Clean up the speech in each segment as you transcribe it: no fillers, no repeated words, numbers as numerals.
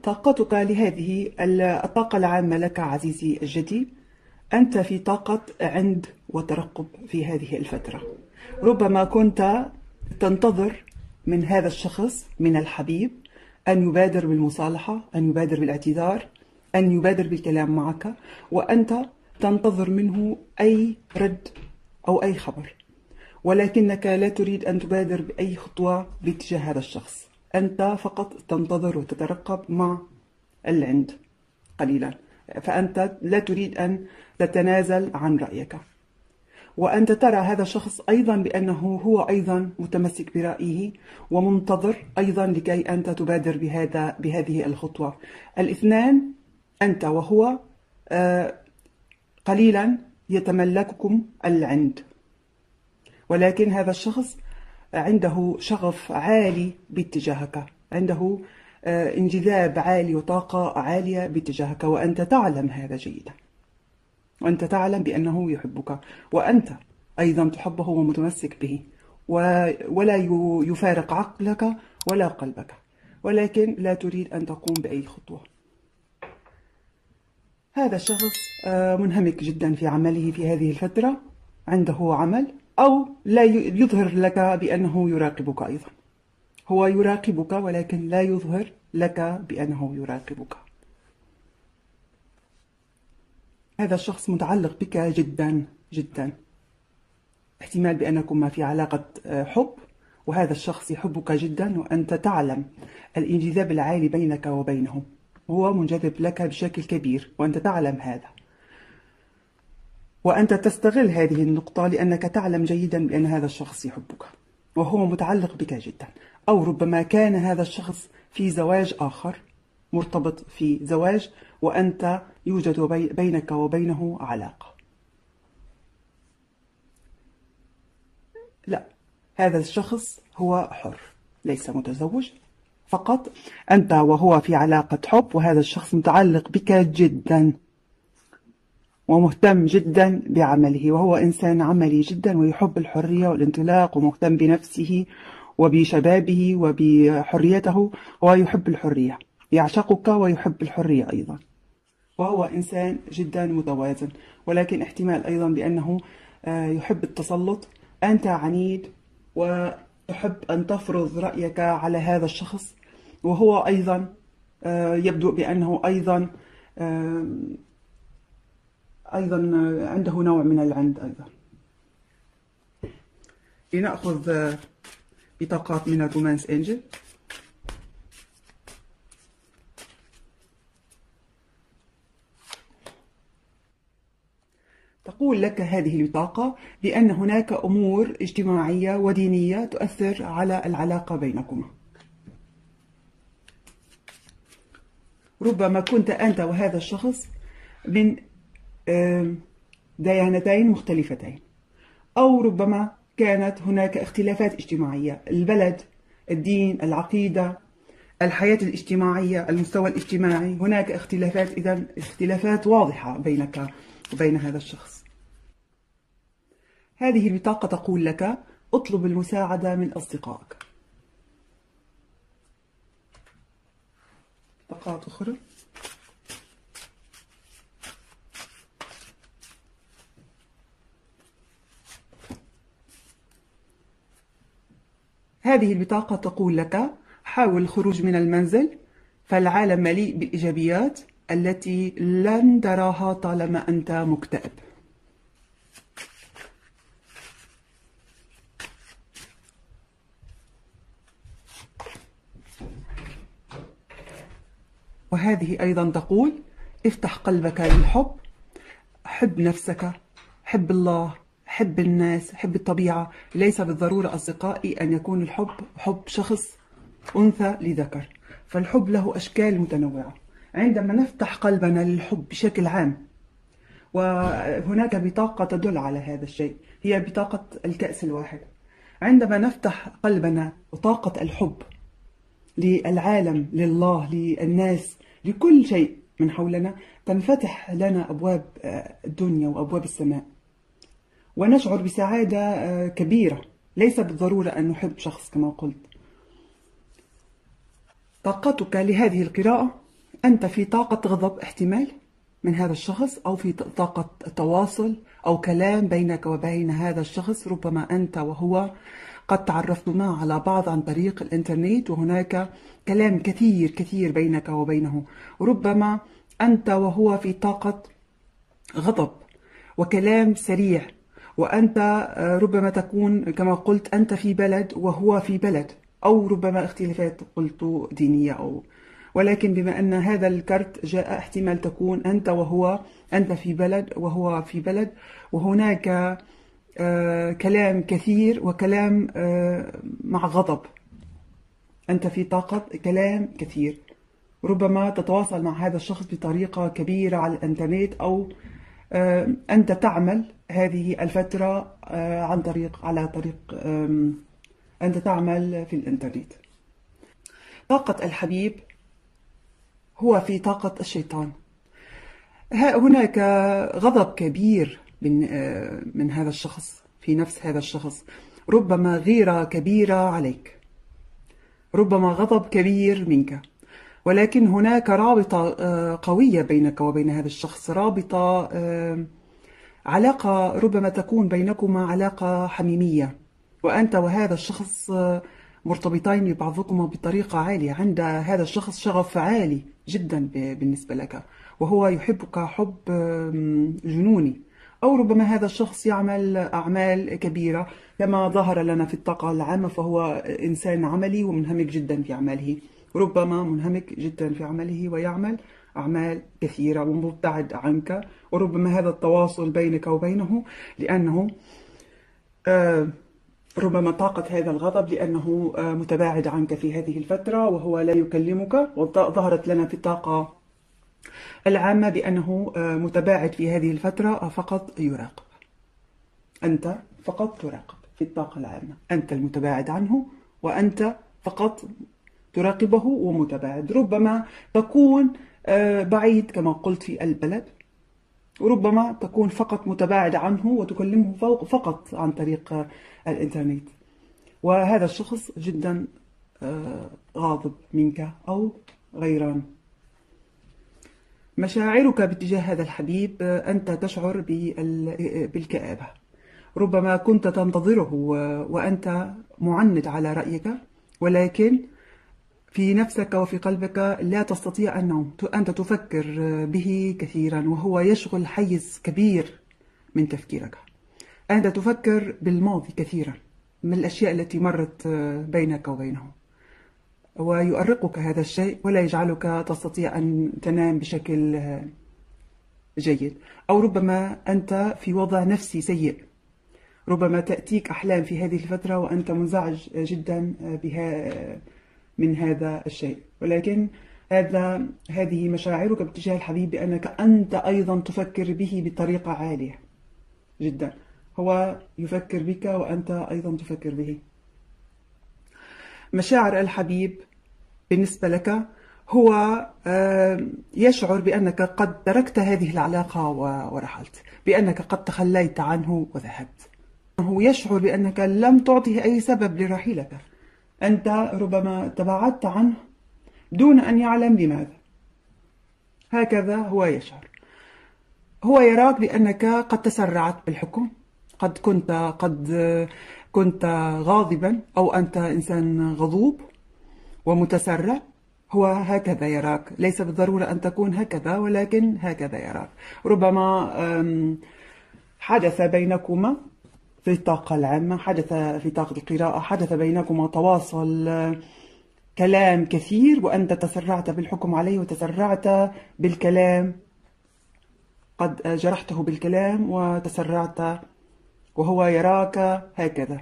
طاقتك لهذه الطاقة العامة لك عزيزي الجدي، أنت في طاقة عند وترقب في هذه الفترة. ربما كنت تنتظر من هذا الشخص، من الحبيب، أن يبادر بالمصالحة، أن يبادر بالاعتذار، أن يبادر بالكلام معك، وأنت تنتظر منه أي رد أو أي خبر، ولكنك لا تريد أن تبادر بأي خطوة باتجاه هذا الشخص. أنت فقط تنتظر وتترقب مع العند قليلا، فأنت لا تريد أن تتنازل عن رأيك، وأنت ترى هذا الشخص أيضا بأنه هو أيضا متمسك برأيه ومنتظر أيضا لكي أنت تبادر بهذه الخطوة. الاثنان أنت وهو قليلا يتملككم العند، ولكن هذا الشخص عنده شغف عالي باتجاهك، عنده انجذاب عالي وطاقة عالية باتجاهك، وأنت تعلم هذا جيدا، وأنت تعلم بأنه يحبك، وأنت أيضا تحبه ومتمسك به، ولا يفارق عقلك ولا قلبك، ولكن لا تريد أن تقوم بأي خطوة. هذا الشخص منهمك جدا في عمله في هذه الفترة، عنده عمل، أو لا يظهر لك بأنه يراقبك أيضا. هو يراقبك ولكن لا يظهر لك بأنه يراقبك. هذا الشخص متعلق بك جدا جدا، احتمال بأنكما في علاقة حب، وهذا الشخص يحبك جدا، وأنت تعلم الانجذاب العالي بينك وبينه، هو منجذب لك بشكل كبير وأنت تعلم هذا، وأنت تستغل هذه النقطة لأنك تعلم جيدا بأن هذا الشخص يحبك وهو متعلق بك جدا. أو ربما كان هذا الشخص في زواج آخر، مرتبط في زواج، وأنت يوجد بينك وبينه علاقة. لا، هذا الشخص هو حر، ليس متزوج، فقط أنت وهو في علاقة حب، وهذا الشخص متعلق بك جدا ومهتم جدا بعمله، وهو إنسان عملي جدا ويحب الحرية والانطلاق ومهتم بنفسه وبشبابه وبحريته، ويحب الحرية، يعشقك ويحب الحرية أيضا، وهو إنسان جدا متوازن، ولكن احتمال أيضا بأنه يحب التسلط. أنت عنيد وتحب أن تفرض رأيك على هذا الشخص، وهو أيضا يبدو بأنه أيضا عنده نوع من العند أيضا. لنأخذ بطاقات من الرومانس أنجل. تقول لك هذه البطاقة بأن هناك أمور اجتماعية ودينية تؤثر على العلاقة بينكما. ربما كنت أنت وهذا الشخص من ديانتين مختلفتين، أو ربما كانت هناك اختلافات اجتماعية، البلد، الدين، العقيدة، الحياة الاجتماعية، المستوى الاجتماعي، هناك اختلافات، إذن اختلافات واضحة بينك وبين هذا الشخص. هذه البطاقة تقول لك اطلب المساعدة من أصدقائك. بطاقات أخرى. هذه البطاقة تقول لك حاول الخروج من المنزل، فالعالم مليء بالإيجابيات التي لن تراها طالما أنت مكتئب. وهذه أيضا تقول افتح قلبك للحب، حب نفسك، حب الله، حب الناس، حب الطبيعة. ليس بالضرورة أصدقائي أن يكون الحب حب شخص أنثى لذكر، فالحب له أشكال متنوعة. عندما نفتح قلبنا للحب بشكل عام، وهناك بطاقة تدل على هذا الشيء، هي بطاقة الكأس الواحد. عندما نفتح قلبنا وطاقة الحب للعالم، لله، للناس، لكل شيء من حولنا، تنفتح لنا أبواب الدنيا وأبواب السماء، ونشعر بسعادة كبيرة. ليس بالضرورة أن نحب شخص كما قلت. طاقتك لهذه القراءة أنت في طاقة غضب احتمال من هذا الشخص، أو في طاقة تواصل أو كلام بينك وبين هذا الشخص. ربما أنت وهو قد تعرفتما على بعض عن طريق الإنترنت، وهناك كلام كثير كثير بينك وبينه. ربما أنت وهو في طاقة غضب وكلام سريع، وأنت ربما تكون كما قلت أنت في بلد وهو في بلد، أو ربما اختلافات قلت دينية، ولكن بما أن هذا الكرت جاء احتمال تكون أنت وهو، أنت في بلد وهو في بلد، وهناك كلام كثير وكلام مع غضب. أنت في طاقة كلام كثير، ربما تتواصل مع هذا الشخص بطريقة كبيرة على الإنترنت، أو أنت تعمل هذه الفترة على طريق أنت تعمل في الإنترنت. طاقة الحبيب هو في طاقة الشيطان. هناك غضب كبير من هذا الشخص في نفس هذا الشخص، ربما غيرة كبيرة عليك، ربما غضب كبير منك، ولكن هناك رابطة قوية بينك وبين هذا الشخص، رابطة علاقة ربما تكون بينكما علاقة حميمية، وأنت وهذا الشخص مرتبطين ببعضكما بطريقة عالية. عند هذا الشخص شغف عالي جدا بالنسبة لك، وهو يحبك حب جنوني، أو ربما هذا الشخص يعمل أعمال كبيرة كما ظهر لنا في الطاقة العامة، فهو إنسان عملي ومنهمك جدا في عمله، ربما منهمك جدا في عمله ويعمل أعمال كثيرة ومبتعد عنك، وربما هذا التواصل بينك وبينه لأنه ربما طاقة هذا الغضب لأنه متباعد عنك في هذه الفترة وهو لا يكلمك. وظهرت لنا في الطاقة العامة بأنه متباعد في هذه الفترة، فقط يراقب. أنت فقط تراقب في الطاقة العامة، أنت المتباعد عنه وأنت فقط تراقبه ومتباعد. ربما تكون بعيد كما قلت في البلد، وربما تكون فقط متباعد عنه وتكلمه فقط عن طريق الإنترنت، وهذا الشخص جدا غاضب منك أو غيران. مشاعرك باتجاه هذا الحبيب، أنت تشعر بالكآبة، ربما كنت تنتظره وأنت معند على رأيك، ولكن في نفسك وفي قلبك لا تستطيع النوم، أنت تفكر به كثيرا وهو يشغل حيز كبير من تفكيرك. أنت تفكر بالماضي كثيرا من الأشياء التي مرت بينك وبينه، ويؤرقك هذا الشيء ولا يجعلك تستطيع أن تنام بشكل جيد. أو ربما أنت في وضع نفسي سيء، ربما تأتيك أحلام في هذه الفترة وأنت منزعج جدا بها من هذا الشيء، ولكن هذه مشاعرك باتجاه الحبيب بأنك أنت أيضا تفكر به بطريقة عالية جدا، هو يفكر بك وأنت أيضا تفكر به. مشاعر الحبيب بالنسبة لك هو يشعر بأنك قد تركت هذه العلاقة ورحلت، بأنك قد تخليت عنه وذهبت. هو يشعر بأنك لم تعطه أي سبب لرحيلك، أنت ربما تباعدت عنه دون أن يعلم لماذا. هكذا هو يشعر. هو يراك بأنك قد تسرعت بالحكم، قد كنت غاضبا، أو أنت إنسان غضوب ومتسرع. هو هكذا يراك، ليس بالضرورة أن تكون هكذا، ولكن هكذا يراك. ربما حدث بينكما في الطاقة العامة، حدث في طاقة القراءة، حدث بينكما تواصل كلام كثير، وأنت تسرعت بالحكم عليه وتسرعت بالكلام، قد جرحته بالكلام وتسرعت، وهو يراك هكذا،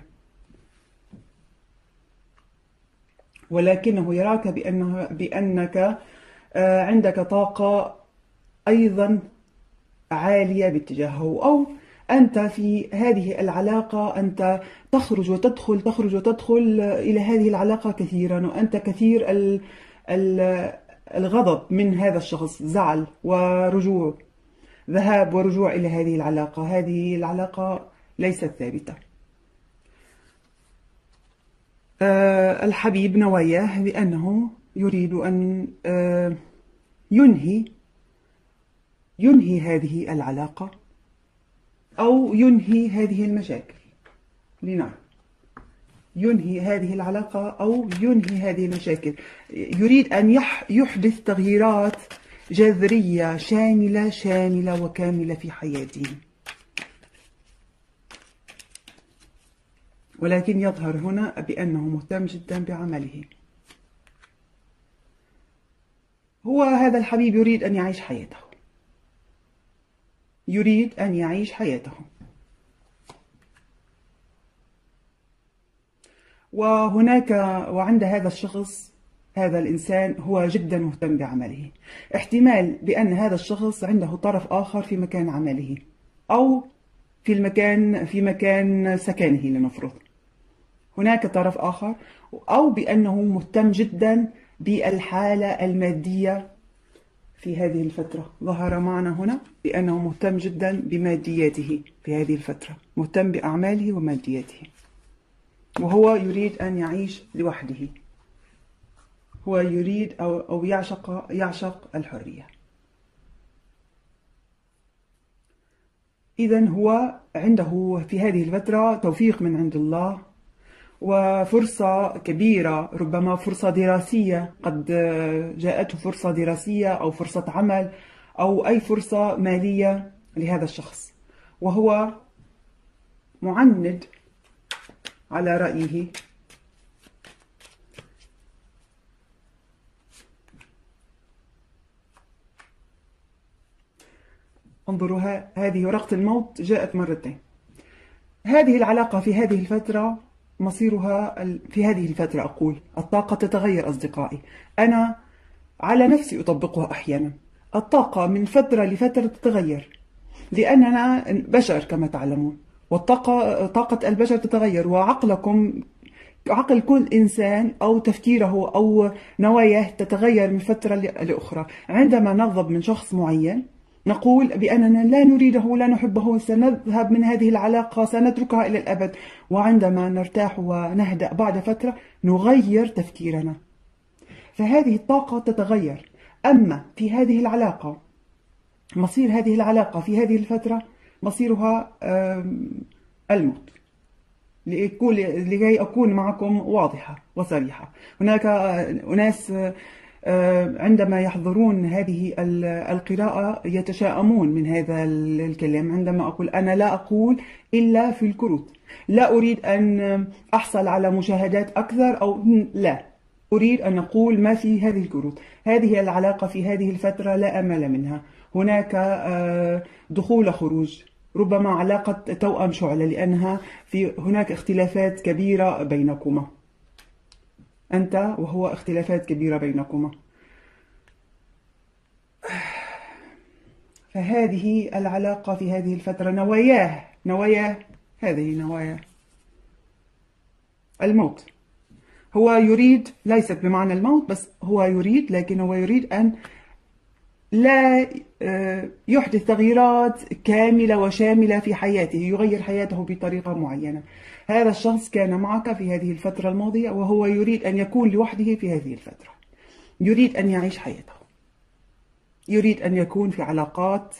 ولكنه يراك بأنك عندك طاقة أيضا عالية باتجاهه، أو أنت في هذه العلاقة أنت تخرج وتدخل تخرج وتدخل إلى هذه العلاقة كثيرا، وأنت كثير الغضب من هذا الشخص، زعل ورجوع، ذهاب ورجوع إلى هذه العلاقة. هذه العلاقة ليست ثابتة. الحبيب نواياه بأنه يريد أن ينهي هذه العلاقة أو ينهي هذه المشاكل. لنعم، ينهي هذه العلاقة أو ينهي هذه المشاكل. يريد أن يحدث تغييرات جذرية شاملة وكاملة في حياته، ولكن يظهر هنا بأنه مهتم جدا بعمله. هو هذا الحبيب يريد أن يعيش حياته، يريد أن يعيش حياته. وعند هذا الشخص، هذا الإنسان هو جدا مهتم بعمله. احتمال بأن هذا الشخص عنده طرف آخر في مكان عمله أو في مكان سكنه لنفرض، هناك طرف آخر، أو بأنه مهتم جدا بالحالة المادية في هذه الفترة. ظهر معنا هنا بأنه مهتم جدا بمادياته في هذه الفترة، مهتم بأعماله ومادياته، وهو يريد أن يعيش لوحده. هو يريد أو يعشق الحرية. إذن هو عنده في هذه الفترة توفيق من عند الله وفرصة كبيرة، ربما فرصة دراسية، قد جاءته فرصة دراسية أو فرصة عمل أو أي فرصة مالية لهذا الشخص، وهو معند على رأيه انظروا، هذه ورقة الموت جاءت مرتين. هذه العلاقة في هذه الفترة مصيرها في هذه الفترة، أقول الطاقة تتغير أصدقائي. أنا على نفسي أطبقها أحيانا. الطاقة من فترة لفترة تتغير، لأننا بشر كما تعلمون، طاقة البشر تتغير، وعقلكم، عقل كل إنسان أو تفكيره أو نواياه تتغير من فترة لأخرى. عندما نغضب من شخص معين نقول بأننا لا نريده، لا نحبه، سنذهب من هذه العلاقة، سنتركها إلى الأبد. وعندما نرتاح ونهدأ بعد فترة نغير تفكيرنا، فهذه الطاقة تتغير. أما في هذه العلاقة، مصير هذه العلاقة في هذه الفترة مصيرها الموت، لكي أكون معكم واضحة وصريحة. هناك أناس عندما يحضرون هذه القراءة يتشائمون من هذا الكلام. عندما أقول أنا لا أقول إلا في الكروت، لا أريد أن أحصل على مشاهدات أكثر، أو لا أريد أن أقول ما في هذه الكروت. هذه العلاقة في هذه الفترة لا أمل منها. هناك دخول خروج، ربما علاقة توأم شعلة، لأنها هناك اختلافات كبيرة بينكما، أنت وهو اختلافات كبيرة بينكما. فهذه العلاقة في هذه الفترة نواياه هذه نواياه الموت. هو يريد، ليست بمعنى الموت بس، هو يريد، لكن هو يريد أن لا يحدث تغييرات كاملة وشاملة في حياته، يغير حياته بطريقة معينة. هذا الشخص كان معك في هذه الفترة الماضية، وهو يريد أن يكون لوحده في هذه الفترة، يريد أن يعيش حياته، يريد أن يكون في علاقات،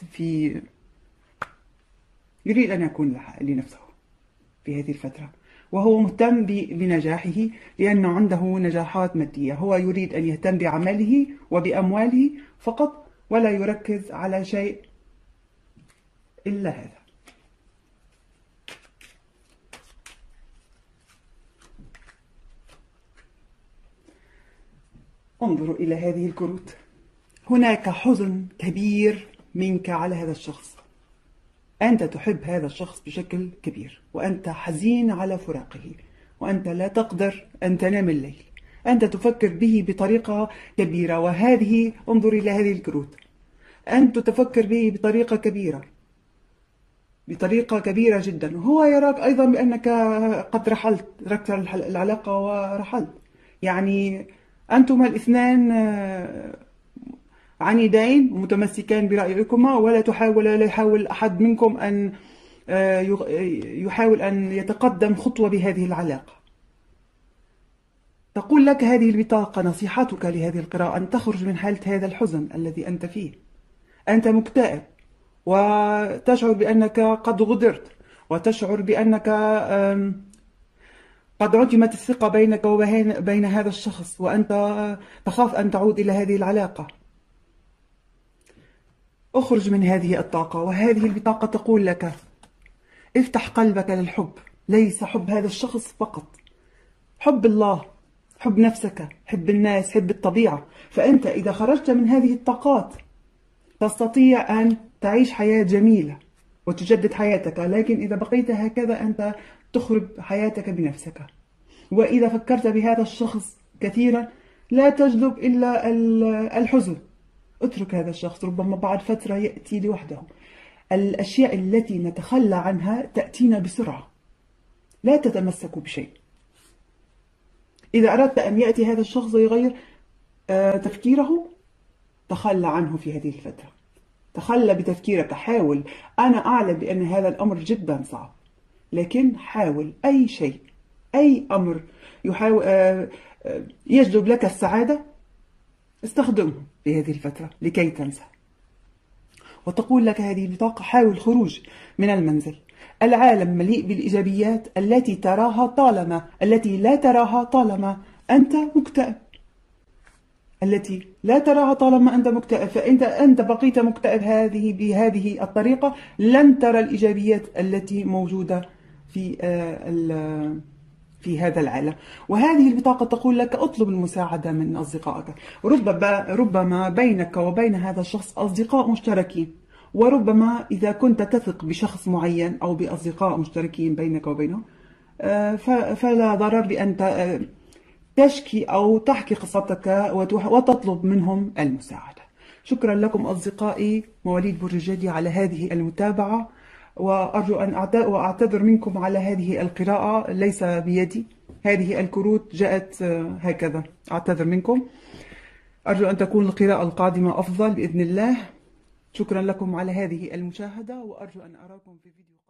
يريد أن يكون لنفسه في هذه الفترة، وهو مهتم بنجاحه لأنه عنده نجاحات مادية. هو يريد أن يهتم بعمله وبأمواله فقط، ولا يركز على شيء إلا هذا. انظروا إلى هذه الكروت. هناك حزن كبير منك على هذا الشخص. أنت تحب هذا الشخص بشكل كبير، وأنت حزين على فراقه، وأنت لا تقدر أن تنام الليل. أنت تفكر به بطريقة كبيرة، وهذه، انظر إلى هذه الكروت، أنت تفكر به بطريقة كبيرة، بطريقة كبيرة جدا. وهو يراك أيضا بأنك قد رحلت، تركت العلاقة ورحلت. يعني أنتما الاثنان عنيدين ومتمسكان برأيكما، ولا يحاول أحد منكم أن يحاول أن يتقدم خطوة بهذه العلاقة. تقول لك هذه البطاقة نصيحتك لهذه القراءة أن تخرج من حالة هذا الحزن الذي أنت فيه. أنت مكتئب وتشعر بأنك قد غدرت، وتشعر بأنك قد عدمت الثقة بينك وبين هذا الشخص، وأنت تخاف أن تعود إلى هذه العلاقة. اخرج من هذه الطاقة، وهذه البطاقة تقول لك افتح قلبك للحب، ليس حب هذا الشخص فقط، حب الله، حب نفسك، حب الناس، حب الطبيعة. فأنت إذا خرجت من هذه الطاقات تستطيع أن تعيش حياة جميلة وتجدد حياتك، لكن إذا بقيت هكذا أنت تخرب حياتك بنفسك. وإذا فكرت بهذا الشخص كثيرا لا تجلب إلا الحزن. اترك هذا الشخص، ربما بعد فترة يأتي لوحده. الأشياء التي نتخلى عنها تأتينا بسرعة، لا تتمسكوا بشيء. إذا أردت أن يأتي هذا الشخص ويغير تفكيره، تخلى عنه في هذه الفترة، تخلى بتفكيرك، حاول. أنا أعلم بأن هذا الأمر جدا صعب، لكن حاول أي شيء، أي أمر يحاول يجلب لك السعادة استخدمه في هذه الفترة لكي تنسى. وتقول لك هذه البطاقة حاول خروج من المنزل. العالم مليء بالإيجابيات التي لا تراها طالما أنت مكتئب، التي لا تراها طالما أنت مكتئب. فأنت بقيت مكتئب بهذه الطريقة لن ترى الإيجابيات التي موجودة في هذا العالم. وهذه البطاقة تقول لك اطلب المساعدة من أصدقائك. ربما بينك وبين هذا الشخص أصدقاء مشتركين، وربما إذا كنت تثق بشخص معين أو بأصدقاء مشتركين بينك وبينه فلا ضرر بأن تشكي أو تحكي قصتك وتطلب منهم المساعدة. شكرا لكم أصدقائي مواليد برج الجدي على هذه المتابعة، وأرجو أن أعتذر منكم على هذه القراءة، ليس بيدي، هذه الكروت جاءت هكذا، أعتذر منكم. أرجو أن تكون القراءة القادمة أفضل بإذن الله. شكرا لكم على هذه المشاهدة، وأرجو أن أراكم في فيديو